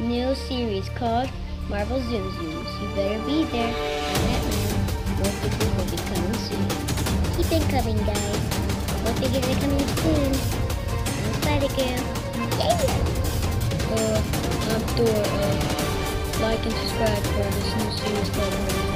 new series called Marvel Zoom Zooms. You better be there. I'm Batman. More figures will be coming soon. Keep it coming, guys. More figures are coming soon. I'm Spider-Girl. Yeah! I'm Thor. Like and subscribe for this new series called Marvel